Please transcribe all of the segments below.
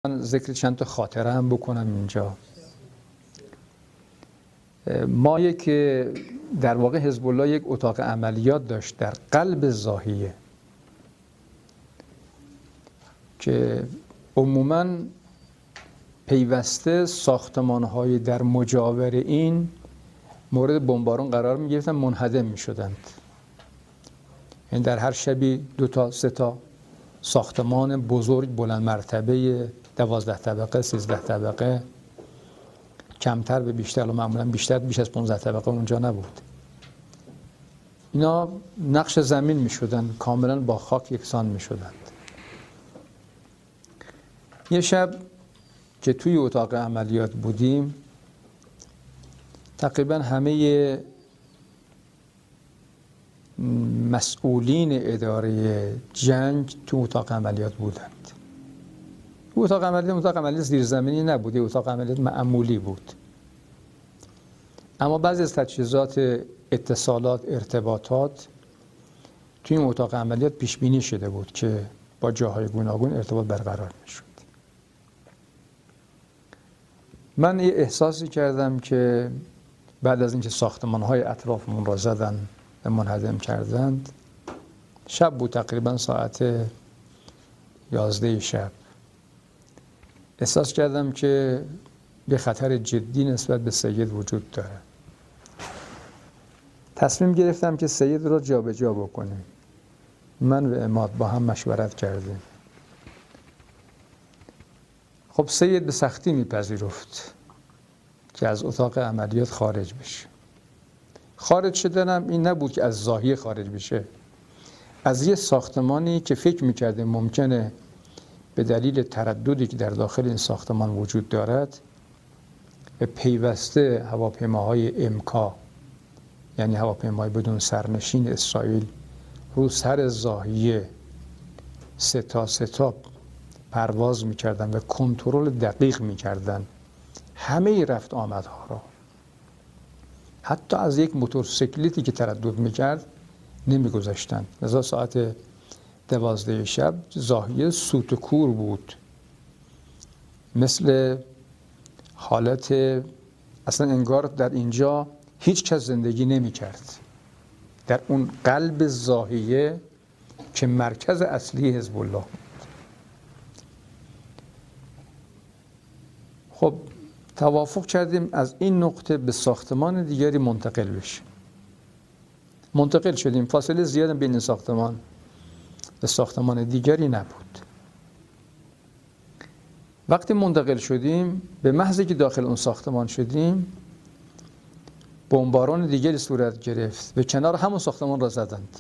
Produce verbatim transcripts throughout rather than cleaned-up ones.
من ذکر چند تا خاطره هم بکنم اینجا. ما یک در واقع حزب الله یک اتاق عملیات داشت در قلب زاهیه که عموماً پیوسته ساختمان‌های در مجاور این مورد بمبارون قرار می‌گرفتن، منهدم می‌شدند. این در هر شبی دو تا سه تا ساختمان بزرگ بلند مرتبه دوازده طبقه سیزده طبقه کمتر به بیشتر و معمولا بیشتر بیش از پانزده طبقه اونجا نبود. اینا نقش زمین می‌شدن، کاملا با خاک یکسان می‌شدند. یه شب که توی اتاق عملیات بودیم تقریبا همه مسئولین اداره جنگ تو اتاق عملیات بودند. اتاق عملیات اتاق عملیات زیرزمینی نبود، اتاق عملیات معمولی بود. اما بعضی از تجهیزات اتصالات ارتباطات توی این اتاق عملیات پیش بینی شده بود که با جاهای گوناگون ارتباط برقرار می‌شد. من یه احساسی کردم که بعد از اینکه ساختمان‌های اطرافمون را زدن و منهدم کردند، شب بود تقریبا ساعت یازده شب، احساس کردم که یه خطر جدی نسبت به سید وجود داره. تصمیم گرفتم که سید را جابجا بکنیم. من و عماد با هم مشورت کردیم. خب سید به سختی میپذیرفت که از اتاق عملیات خارج بشه. خارج شدنم این نبود که از زاهیه خارج بشه، از یه ساختمانی که فکر میکرده ممکنه به دلیل ترددی که در داخل این ساختمان وجود دارد به پیوسته هواپیماهای امکا، یعنی هواپیمای بدون سرنشین اسرائیل، رو سر زاهیه سه تا سه تا پرواز میکردن و کنترل دقیق میکردن همه رفت آمدها را. حتی از یک موتورسیکلتی که تردد میکرد نمیگذاشتن. لذا ساعت دوازده شب زاهیه سوت و کور بود، مثل حالت اصلا انگار در اینجا هیچ کس زندگی نمیکرد، در اون قلب زاهیه که مرکز اصلی حزب الله. خب توافق کردیم از این نقطه به ساختمان دیگری منتقل بشیم. منتقل شدیم، فاصله زیاد بین ساختمان به ساختمان دیگری نبود. وقتی منتقل شدیم، به محضی که داخل اون ساختمان شدیم، بمباران دیگری صورت گرفت و کنار همون ساختمان را زدند.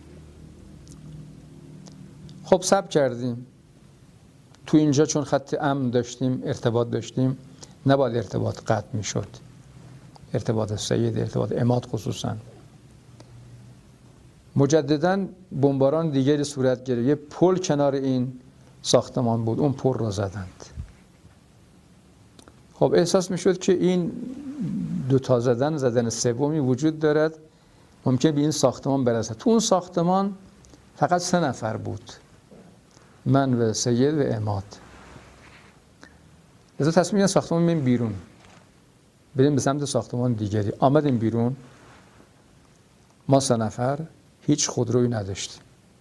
خب صبر کردیم. تو اینجا چون خط امن داشتیم، ارتباط داشتیم، نباید ارتباط قطع می شد. ارتباط سید، ارتباط عماد خصوصا. مجددا بمباران دیگری صورت گرفت. یه پل کنار این ساختمان بود، اون پل را زدند. خب احساس می شد که این دو تا زدن زدن سومی وجود دارد، ممکن به این ساختمان برسد. تو اون ساختمان فقط سه نفر بود، من و سید و عماد. لذا تصمیم گرفتیم ساختمان بریم بیرون، بریم به سمت ساختمان دیگری. آمدیم بیرون، ما سه نفر هیچ خودرویی نداشتیم.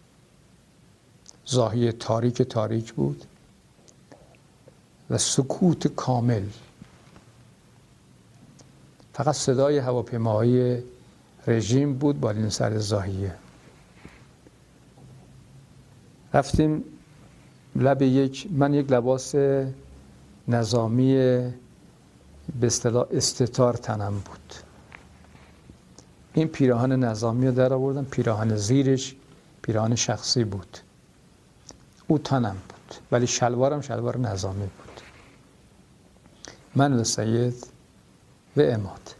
زاهیه تاریک تاریک بود و سکوت کامل. فقط صدای هواپیماهای رژیم بود بالین سر زاهیه. رفتیم لب یک، من یک لباس نظامی به اصطلاح استتار تنم بود. این پیراهن نظامی رو در آوردم، پیراهن زیرش پیراهن شخصی بود. او تنم بود ولی شلوارم شلوار نظامی بود. من و سید و عماد.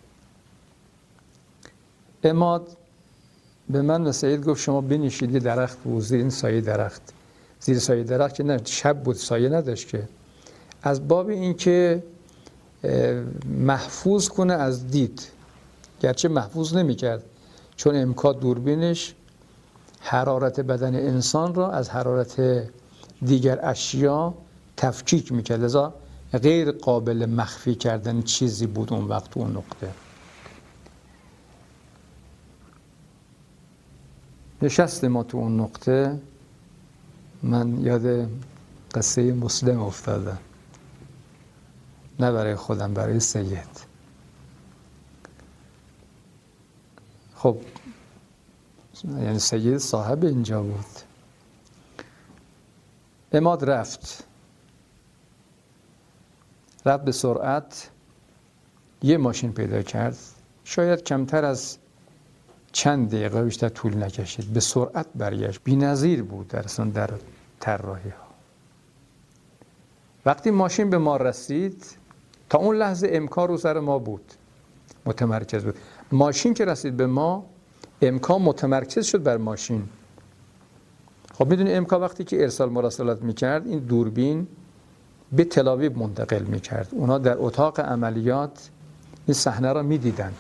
عماد به من و سید گفت شما بنشید، درخت بود زیر این سایه درخت، زیر سایه درخت که نه شب بود سایه نداشت که، از باب این که محفوظ کنه از دید، گرچه محفوظ نمی کرد چون امکان دوربینش حرارت بدن انسان را از حرارت دیگر اشیا تفکیک میکرد، لذا غیر قابل مخفی کردن چیزی بود اون وقت اون نقطه. نشست ما تو اون نقطه، من یاد قصه مسلم افتادم، نه برای خودم، برای سید. خب یعنی سید صاحب اینجا بود. عماد رفت رفت به سرعت، یه ماشین پیدا کرد، شاید کمتر از چند دقیقه، بیشتر طول نکشید، به سرعت برگشت. بی‌نظیر بود در اصلا در طراحی ها. وقتی ماشین به ما رسید، تا اون لحظه امکان رو سر ما بود، متمرکز بود. ماشین که رسید به ما، امکان متمرکز شد بر ماشین. خب میدونی امکان وقتی که ارسال مراسلات میکرد، این دوربین به تل آویو منتقل میکرد. اونا در اتاق عملیات این صحنه را میدیدند.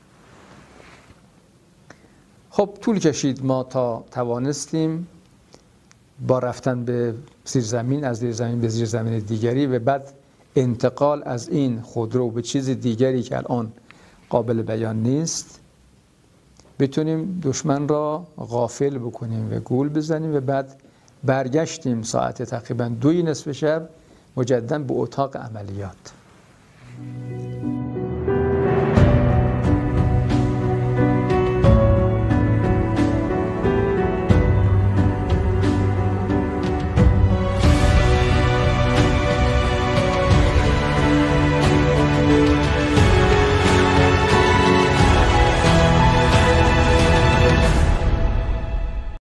خب طول کشید ما تا توانستیم با رفتن به زیرزمین، از زیرزمین به زیرزمین دیگری و بعد انتقال از این خودرو به چیز دیگری که الان قابل بیان نیست، بتونیم دشمن را غافل بکنیم و گول بزنیم و بعد برگشتیم ساعت تقریبا دوی نصف شب مجددا به اتاق عملیات.